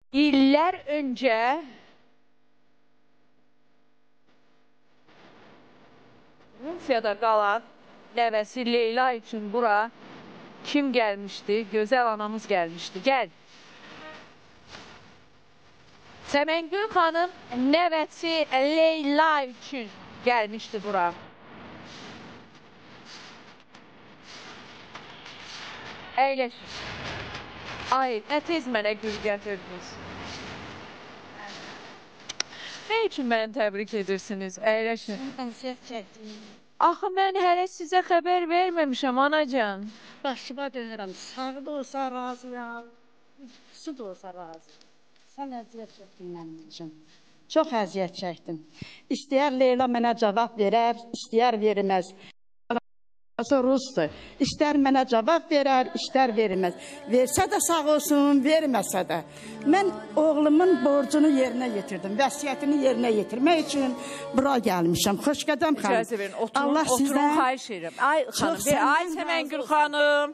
İllər önce Rusya'da qalan nəvəsi Leyla için bura kim gelmişti? Gözəl anamız gelmişti. Gel. Səməngül xanım nəvəsi Leyla için gelmişti bura. Əyləşin. Ay, nə tez mənə gül gətirdiniz. Nə üçün məni təbrik edirsiniz? Əyləşin. Axı, mən hələ sizə xəbər verməmişəm, anacan. Başıma dönürəm, sağı da olsa razıyam, su da olsa razıyam. Sən əziyyət çəkdin mənim üçün. Çox əziyyət çəkdim. İstəyər Leyla mənə cavab verər, istəyər verməz. Rusdur. İstər mənə cavab verər, istər verməz. Versə də sağ olsun, verməsə də. Mən oğlumun borcunu yerinə yetirdim. Vəsiyyətini yerinə yetirmək üçün bura gəlmişəm. Xoş qədəm xanım. İcazə verin, oturun, xahiş edirəm. Ay xanım, ay Səməngül xanım.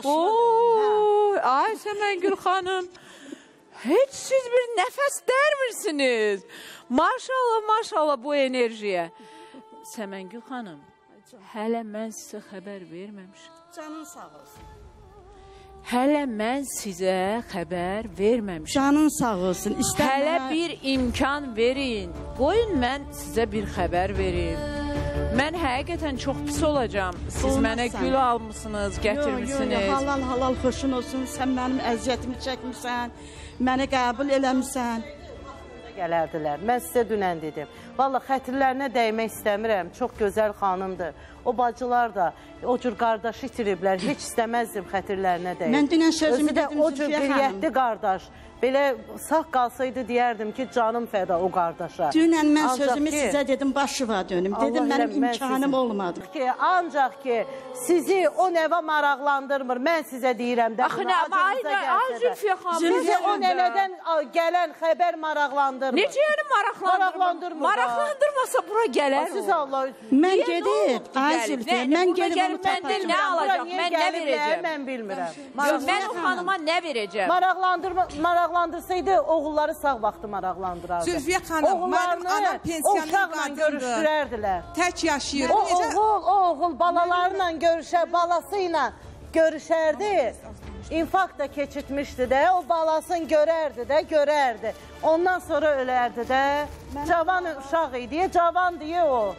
Ay Səməngül xanım. Heç siz bir nəfəs dərmirsiniz. Maşallah, maşallah bu enerjiyə. Səməngül xanım. Hələ mən sizə xəbər verməmişəm. Canın sağ olsun. Hələ mən sizə xəbər verməmişəm. Canın sağ olsun. Hələ bir imkan verin. Qoyun mən sizə bir xəbər verim. Mən həqiqətən çox pis olacam. Siz mənə gül almışsınız, gətirmişsiniz. Halal, halal xoşun olsun. Sən mənim əziyyətimi çəkmirsən, məni qəbul eləmirsən. Gələrdilər. Mən sizə dünən dedim. Vallahi xətirlərinə dəymək istəmirəm. Çox gözəl xanımdır. O bacılar da o cür qardaşı itiriblər. Heç istəməzdim xətirlərinə dəymək. Mən dünən sözümü dedim, o cür qeyriyyətli qardaş. Belə sağ qalsaydı deyərdim ki, canım fəda o qardaşa. Dünən mən sözümü sizə dedim, başıva dönüm. Dedim, mənim imkanım olmadı. Ancaq ki, sizi o nəvə maraqlandırmır. Mən sizə deyirəm də. Axı nə, ay Zülfiyə xanım. Sizi o nənədən gələn xəbər maraqlandırmır. Necə yəni maraqlandırmır? Maraqlandırmasa bura gələr o. Mən gedib, ay Zülfiyə, mən gedib onu tapacağım. Nə alacaq, mən nə verəcəm? Mən bilmirəm. Mən o xanıma nə verəcəm? Maraqlandırsaydı, oğulları sağ vaxtı maraqlandırardı. Zülfiyə xanım, mənim anam pensioner qadındır. Tək yaşayır. O oğul balalarla balası ilə görüşərdi. İnfarkt da keçirtmişdi də, o balasını görərdi. Ondan sonra ölərdi də. Cavan uşaq idi, cavan deyə o.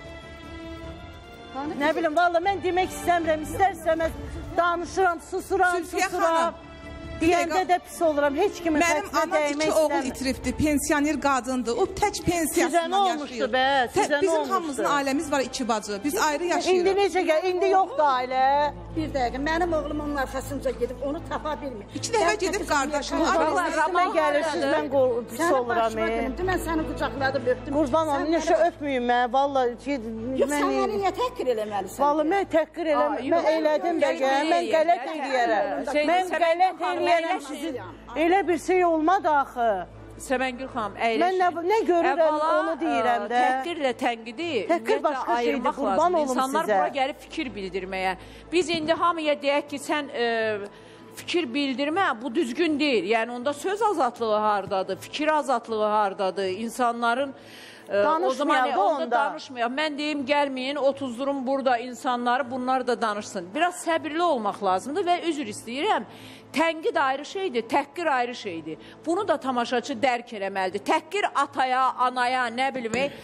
Nə bilim, valla mən demək istəmirəm, istər-istəməz danışıram, susuram. Deyəndə də pis oluram, heç kimin xətrinə dəymək istəmir. Mənim anam 2 oğul itiribdir, pensioner qadındır. O tək pensiyasından yaşayır. Sizə nə olmuşdu be? Bizim hamımızın ailəmiz var 2 bacı. Biz ayrı yaşayırıq. İndi necə gəl? İndi yoxdur ailə. Bir dəqiqə, mənim oğlum onun arxasınca gedib, onu tapa bilmir. 2 dəfə gedib qardaşını. Üstümə gəlirsiniz, mən pis oluram. Dünən səni qucaqladım, öpdüm. Qurban olun, neşə öpməyim mən, valla. Yox, sən məni niyə təhqir eləməlisən? Valla, mən təhqir eləməm, mən elədim də gəl, mən qələt eləyərəm. Mən qələt eləyərəm, elə bir şey olmadı axı. Səməngül xanım, əyləşin. Mən nə görürəm, onu deyirəm də. Təhqirlə tənqidi təhqir başqa şeydir, qurban olum sizə. İnsanlar bura gəlib fikir bildirməyə. Biz indi hamıya deyək ki, sən fikir bildirmə, bu düzgün deyil. Yəni, onda söz azadlığı hardadır, fikir azadlığı hardadır, insanların... Danışmayaq da onda. Danışmayaq. Mən deyim, gəlməyin, otuzdurun burada insanları, bunlar da danışsın. Biraz səbirli olmaq lazımdır və üzr istəyirəm. Tənqid ayrı şeydir, təhqir ayrı şeydir. Bunu da tamaşaçı dərk eləməlidir. Təhqir ataya, anaya, nə bilmək,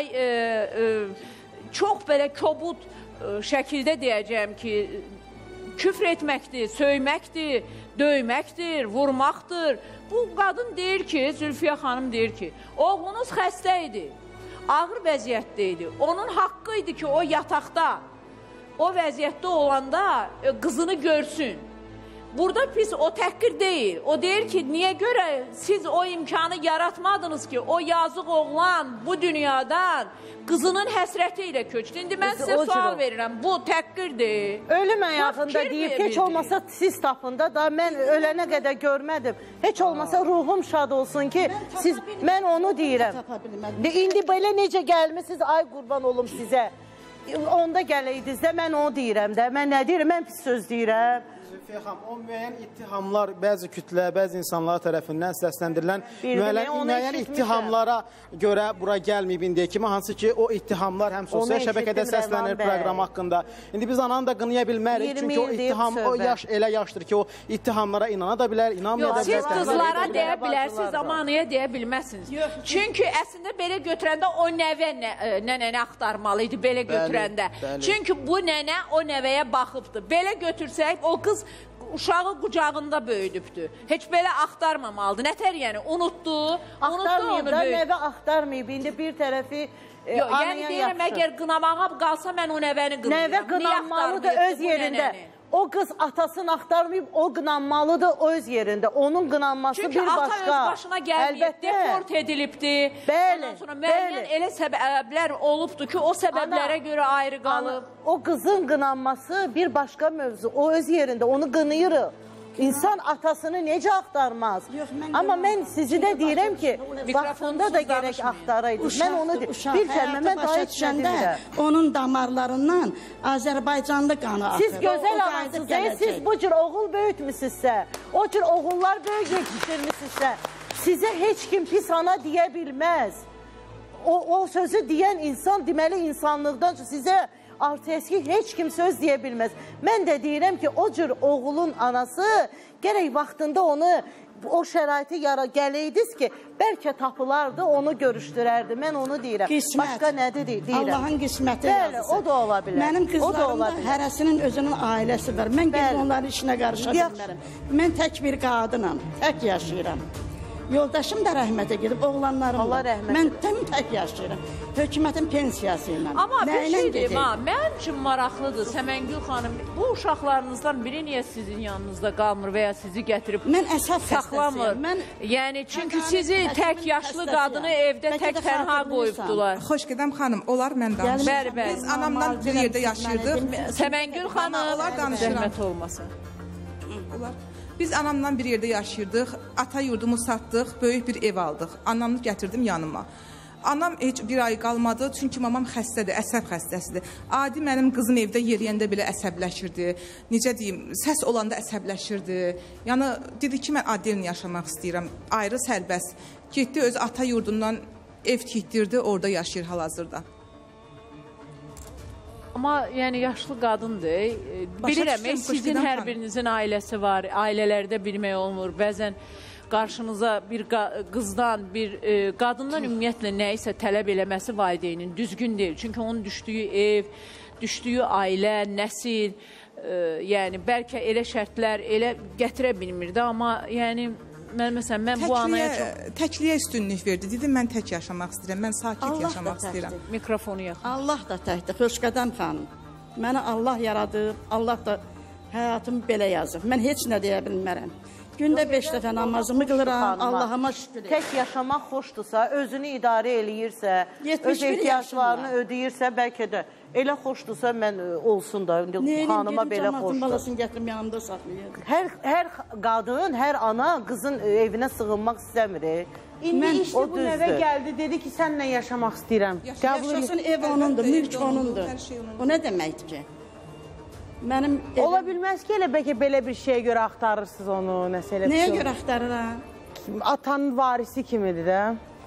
çox belə kobud şəkildə deyəcəyəm ki, küfr etməkdir, söyməkdir, döyməkdir, vurmaqdır. Bu qadın deyir ki, Zülfiyə xanım deyir ki, oğlunuz xəstə idi, ağır vəziyyətdə idi. Onun haqqı idi ki, o yataqda, o vəziyyətdə olanda qızını görsün. Burada pis o təhqir deyil. O deyir ki, niyə görə siz o imkanı yaratmadınız ki, o yazıq oğlan bu dünyadan qızının həsrəti ilə köçdü. İndi mən sizə sual verirəm, bu təhqirdir. Ölüm ayağında deyib, heç olmasa siz tapında da mən ölənə qədər görmədim. Heç olmasa ruhum şad olsun ki, mən onu deyirəm. İndi belə necə gəlmişsiniz, ay qurban olum sizə. Onda gələydiniz də mən onu deyirəm də. Mən nə deyirəm, mən pis söz deyirəm. Zülfiyə xanım, o müəyyən ittihamlar bəzi kütlə, bəzi insanlar tərəfindən səsləndirilən müəyyən ittihamlara görə bura gəlməyib indiyə kimi, hansı ki o ittihamlar həm sosial şəbəkədə səslənir proqram haqqında. İndi biz ananı da qınaya bilmərik, çünki o ittiham, o yaş elə yaşdır ki, o ittihamlara inana da bilər, inanmaya da bilər. Siz qızlara deyə bilərsiniz, amma anaya deyə bilməzsiniz. Çünki əslində belə götürəndə o nəvə nənəni axtarmalı idi, belə götürəndə. Çünki bu nənə o nəvəyə baxıbdır. Belə götürsək, o qız uşağı qucağında böyüdübdür. Heç belə axtarmamalıdır. Nətər yəni, unutdu onu böyüdü. Nəvə axtarmayıb, indi bir tərəfi yəni deyirəm, əgər qınamağa qalsa mən o nəvəni qınayam. Nəvə qınanmalıdır öz yerində. O qız atasını axtarmayıb, o qınanmalıdır öz yerində. Onun qınanması bir başqa. Çünki ata öz başına gəlməyib, deport edilibdir. Ondan sonra müəyyən elə səbəblər olubdur ki, o səbəblərə görə ayrı qalıb. O qızın qınanması bir başqa mövzu. O öz yerində, onu qınayırıq. İnsan atasını necə axtarmaz? Amma mən sizi də deyirəm ki, vaxtında da gərək axtaraydı. Mən onu deyirəm. Bir kəlmə, mən daha heç nə demirəm. Onun damarlarından Azərbaycanlı qanı axır. Siz gözəl anasınız, siz bu cür oğul böyütmüsünüzsə, o cür oğullar böyük yetişdirmişsünüzsə, sizə heç kim pis ana deyə bilməz. O sözü deyən insan deməli insanlıqdan sizə artı eski heç kim söz deyə bilməz. Mən də deyirəm ki, o cür oğulun anası gərək vaxtında onu o şəraiti gələydiz ki, bəlkə tapılardı, onu görüşdürərdi. Mən onu deyirəm. Başqa nədir deyirəm? Allahın qisməti bəli, o da ola bilər. Mənim qızlarım da hərəsinin özünün ailəsi var. Mən gəlib onların işinə qarışa bilmərəm. Mən tək bir qadınam, tək yaşayıram. Yoldaşım da rəhmətə gedib, oğlanlarım da. Mən tək yaşayıram. Hökumətin pensiyası ilə. Amma bir şey deyim, mənim üçün maraqlıdır, Səməngül xanım, bu uşaqlarınızdan biri niyə sizin yanınızda qalmır və ya sizi gətirib saxlamır? Yəni, çünki sizi tək yaşlı qadını evdə tək tənha qoyubdular. Xoş gedəm xanım, onlar mən danışıram. Biz anamdan bir yerdə yaşayırdıq. Səməngül xanım, zəhmət olmasın. Biz anamdan bir yerdə yaşayırdıq, ata yurdumu satdıq, böyük bir ev aldıq. Anamı gətirdim yanıma. Anam heç bir ay qalmadı, çünki mamam xəstədir, əsəb xəstəsidir. Adi mənim qızım evdə yeriyəndə belə əsəbləşirdi. Necə deyim, səs olanda əsəbləşirdi. Yəni, dedi ki, mən Adelini yaşamaq istəyirəm, ayrı sərbəst. Getdi, öz ata yurdundan ev tikdirdi, orada yaşayır hal-hazırda. Amma yəni yaşlı qadındır. Bilirəm, sizin hər birinizin ailəsi var, ailələrdə bilmək olmur. Bəzən qarşınıza bir qızdan, bir qadından ümumiyyətlə nəyisə tələb eləməsi valideynin düzgün deyil. Çünki onun düşdüyü ev, düşdüyü ailə, nəsil, yəni bəlkə elə şərtlər elə gətirə bilmirdi. Amma yəni məsələn, mən bu anaya çox... Təkliyə üstünlük verdi. Dedim, mən tək yaşamaq istəyirəm, mən sakit yaşamaq istəyirəm. Mikrofonu yaxın. Allah da təkdir, Xoşqədəm xanım. Mənə Allah yaradıb, Allah da həyatımı belə yazıb. Mən heç nə deyə bilmərəm. Gündə 5 dəfə namazımı qılıram, Allahıma şükür. Tək yaşamaq xoşdursa, özünü idarə eləyirsə, öz ehtiyaclarını ödəyirsə, bəlkə də elə xoşdursa mən olsun da, xanıma belə xoşdur. Balasını gətirim yanımda saxlayır. Hər qadın, hər ana qızın evinə sığınmaq istəmir. İndi işte bu nəvə gəldi, dedi ki, sənlə yaşamaq istəyirəm. Yaşasın, ev onundur, mülk onundur. O nə deməkdir ki? Ola bilməz ki, elə bəlkə belə bir şeyə görə axtarırsınız onu, nəsə elə. Nəyə görə axtarıram? Atanın varisi kimidir də?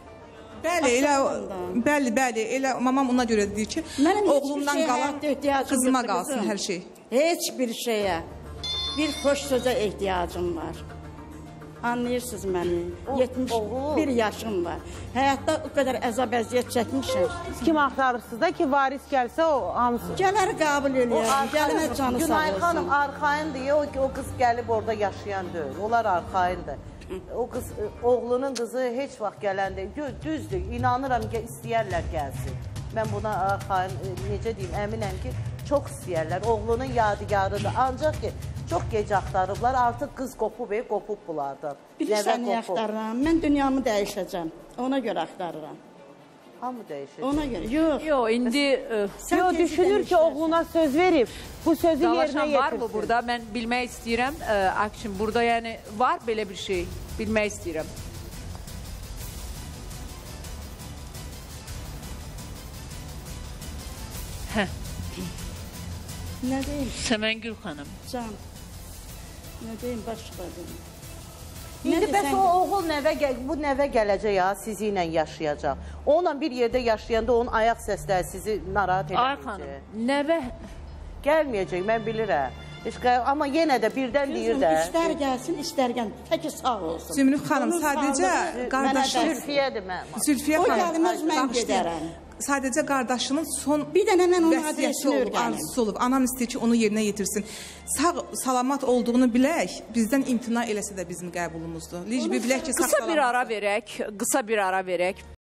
Bəli, elə mamam ona görə deyir ki, oğlumdan qalan qızıma qalsın hər şey. Heç bir şeyə, bir xoş sözə ehtiyacım var. Anlayırsınız məni, 71 yaşım var. Həyatda o qədər əzab-əziyyət çəkmişəm. Siz kim axtarırsınız da ki, varis gəlsə o hamısı? Gələr qəbul eləyəm, gəlimə canı sağ olsun. Günay xanım, arxayın deyə o qız gəlib orada yaşayan deyil, onlar arxayındır. O qız, oğlunun qızı heç vaxt gələndə, düzdür, inanıram ki, istəyərlər gəlsin. Mən buna arxayın, necə deyim, əminəm ki, çox istəyərlər, oğlunun yadigarıdır. Ancaq ki, çox gec axtarıblar, artıq qız qopub, qopub bunlardan. Bilirsən niyə axtarıram? Mən dünyamı dəyişəcəm, ona görə axtarıram. Hamı dəyişəcək? Ona görə, yox. Yox, indi... Yox, düşünür ki, oğluna söz verib, bu sözü yerinə yetirsin. Var mı burada? Mən bilmək istəyirəm, Akşin, burada yəni var belə bir şey, bilmək istəyirəm. Nə deyim? Səməngül xanım. Can. Nə deyim, başqa deyim. İndi bəs o oğul bu nəvə gələcək ya, sizi ilə yaşayacaq. Onunla bir yerdə yaşayanda onun ayaq səsləri sizi narahat Ay xanım, edəcək. nəvə Gəlməyəcək, mən bilirəm. Amma yenə də birdən deyir də. İstər gəlsin, istər gəlsin. Təki sağ olsun. Zümrüt xanım, sadəcə qardaşım Zülfiyyədir mənim. Zülfiyə O xanım, gəlməz, mən gedərəm. sadəcə qardaşının son Bir dənə mən onun vəsiyyəti adresini olub, öyrənim. arzusu olub. Anam istəyir ki, onu yerinə yetirsin. Sağ, salamat olduğunu bilək, bizdən imtina eləsə də bizim qəbulumuzdur. Bilək ki, sağ qısa bir salamat. ara verək, qısa bir ara verək.